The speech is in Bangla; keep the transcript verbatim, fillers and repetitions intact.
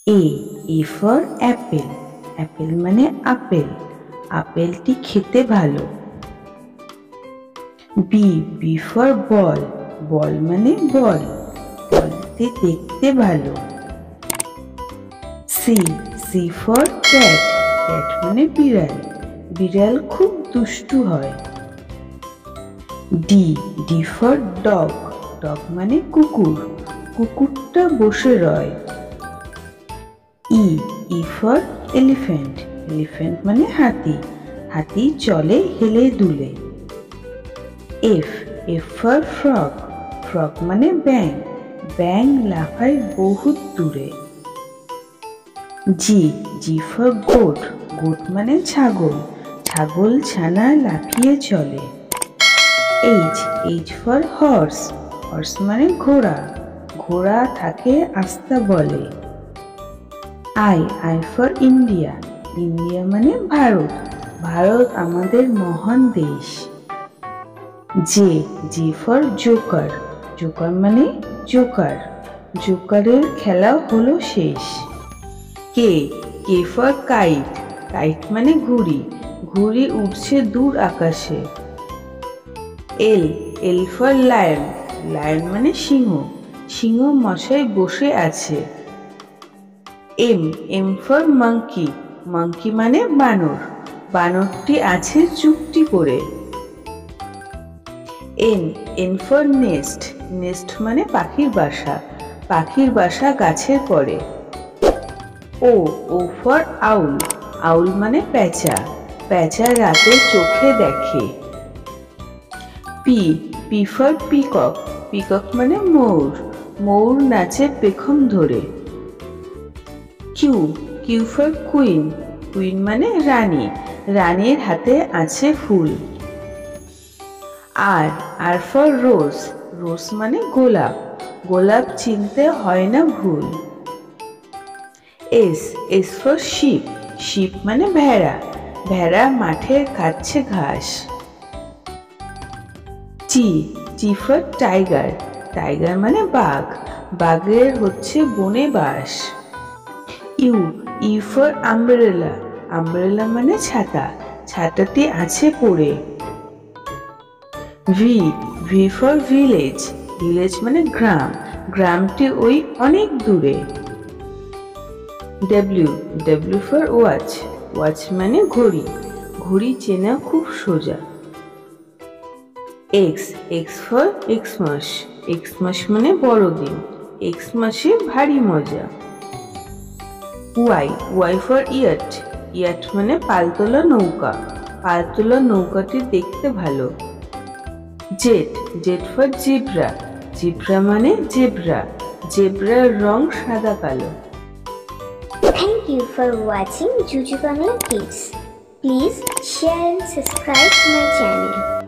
A A for apple, apple মানে আপেল, আপেলটি খেতে ভালো। B B for ball, ball মানে বল, বলটি দেখতে ভালো। C C for cat, cat মানে বিড়াল, বিড়াল খুব দুষ্টু হয়। D D for dog, dog মানে কুকুর, কুকুরটা বসে রয়। E E for elephant, elephant মানে হাতি, হাতি চলে হেলে দুলে। F F for frog, frog মানে ব্যাঙ, ব্যাঙ লাফায় বহুত দূরে। G G for goat, goat মানে ছাগল, ছাগল ছানা লাফিয়ে চলে। H H for horse, horse মানে ঘোড়া, ঘোড়া থাকে আস্তা বলে। I I for India, India মানে ভারত, ভারত আমাদের মহান দেশ। J J for joker, joker মানে জোকার, জোকারের খেলা হলো শেষ। K K for kite, kite মানে ঘুড়ি, ঘুড়ি উড়ছে দূর আকাশে। L L for lion, lion মানে সিংহ, সিংহ মশাই বসে আছে। M M for monkey, monkey মানে বানর, বানরটি আছে চুপটি করে। N N for nest, nest মানে পাখির বাসা, পাখির বাসা গাছের পরে। ও ও ফর আউল, আউল মানে পেঁচা, পেঁচা রাতে চোখে দেখে। P P for peacock, peacock মানে ময়ূর, ময়ূর নাচে পেখম ধরে। Q Q for queen, queen মানে রানী, রানীর হাতে আছে ফুল। আর আর ফর রোজ, রোজ মানে গোলাপ, গোলাপ চিনতে হয় না ভুল। S S for sheep, sheep মানে ভেড়া, ভেড়া মাঠে খাচ্ছে ঘাস। T T for tiger, tiger মানে বাঘ, বাঘের হচ্ছে বনে বাস। U U for umbrella, umbrella মানে ছাতা, ছাতাটি আছে পড়ে। V V for village, village মানে গ্রাম, গ্রামটি ওই অনেক দূরে। W W for watch, watch মানে ঘড়ি, ঘড়ি চেনা খুব সোজা। X X for Xmas, Xmas মানে বড়দিন, এক্স মাসে ভারী মজা। Y Y for yacht, yacht মানে পালতোলা নৌকা, পালতোলা নৌকাটি দেখতে ভালো। Z Z for zebra, zebra মানে জেব্রা, জেব্রার রং সাদা কালো। Thank you for watching Juju Bangla Kids. Please share and subscribe my channel.